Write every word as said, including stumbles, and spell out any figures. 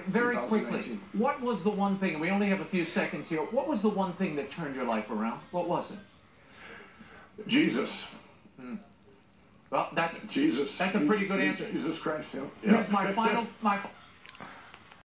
very quickly, what was the one thing, and we only have a few seconds here, what was the one thing that turned your life around? What was it? Jesus. Hmm. Well, that's Jesus. That's a pretty good answer. Jesus Christ. Yeah. Here's my final, my.